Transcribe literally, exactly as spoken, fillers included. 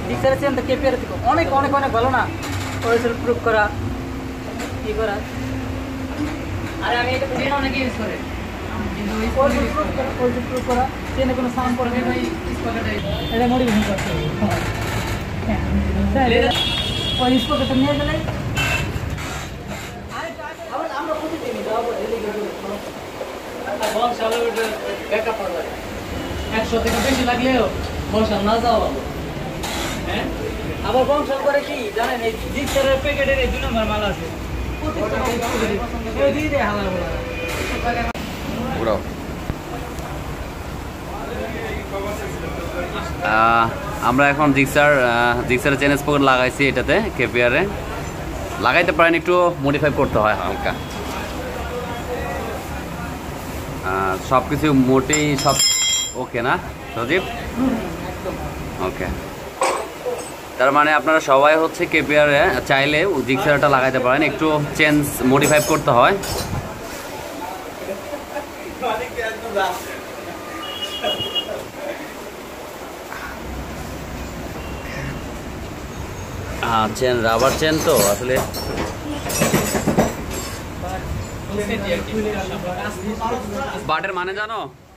জিক্সারের চেনটা কেপিআর থেকে অনেক অনেক অনেক ভালো না, ওয়েসেল প্রুফ করা কি করা। আরে আমি এটা চেন অনেকে ইউজ করে, কিন্তু ওই ওয়েসেল প্রুফ করা, ওয়েসেল প্রুফ করা চেনে কোনো সাউন্ড পড়ে না, ওই স্পকেটে এটা মডিফিকেশন করতে হবে। হ্যাঁ ওই স্পকেটটা নিয়ে গেলে আবার আমরা প্রতিদিন যাবো এদিকে বল চালু এটা ব্যাকআপ করা যায়, একশো থেকে বেশি লাগলেও বসা না যাওয়া ভালো। হ্যাঁ আবার বংশাল করে কি জানেন, এই জিক্সারের প্যাকেটের এই দুই নম্বর মাল আছে, প্রত্যেকটা এই দিয়ে দেয় হালার বলা পুরো আমরা এখন জিক্সার জিক্সারের চেন স্পকেট লাগাইছি, এটাতে কেপিআরে লাগাইতে পারেন, একটু মডিফাই করতে হয় হালকা। সব কিছু মোটেই সব ওকে না সজীব? ওকে, তার মানে আপনারা সবাই হচ্ছে কেপিআরে চাইলে জিক্সারটা লাগাইতে পারেন, একটু চেঞ্জ মডিফাই করতে হয়। হ্যাঁ চেন রাবার চেন তো আসলে বাটের মানে জানো?